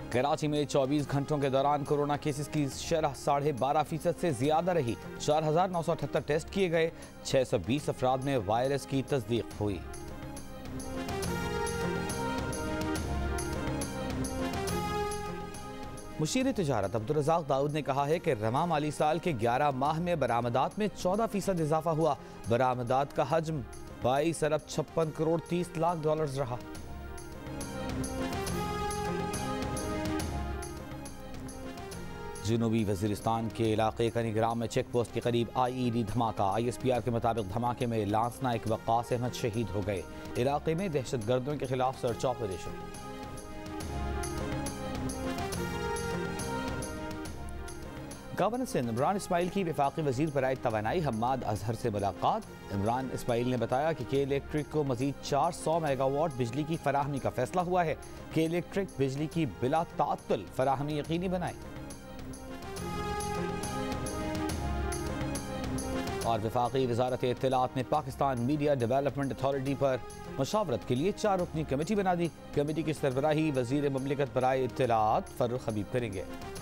कराची में 24 घंटों के दौरान कोरोना केसेस की शरह 12.5% से ज्यादा रही। 4,978 टेस्ट किए गए। 620 अफराद में वायरस की तस्दीक हुई। मुशीर तिजारत अब्दुल रज़ाक दाऊद ने कहा है कि रवा माली साल के 11 माह में बरामदात में 14% इजाफा हुआ। बरामदात का हजम 22 अरब 56 करोड़ 30 लाख डॉलर रहा। जनूबी वजीरिस्तान के इलाके कनीग्राम में चेक पोस्ट के करीब IED धमाका। ISPR के मुताबिक धमाके में लांस नाइक वक्कास अहमद शहीद हो गए। इलाके में दहशतगर्दों के खिलाफ search operation. Governor Sindh Imran Ismail की वफाकी वजीर बराए तवानाई हम्माद अजहर से मुलाकात। इमरान इस्माइल ने बताया कि के इलेक्ट्रिक को मजीद 400 मेगावाट बिजली की फराहमी का फैसला हुआ है। के इलेक्ट्रिक बिजली की बिला तात्तुल फराहमी यकीनी बनाए। और वफाकी वजारत इत्तलात ने पाकिस्तान मीडिया डेवलपमेंट अथॉरिटी पर मशावरत के लिए 4 रुकनी कमेटी बना दी। कमेटी की सरबराही वजीर ममलिकत बराए इत्तलात फर्रुख हबीब करेंगे।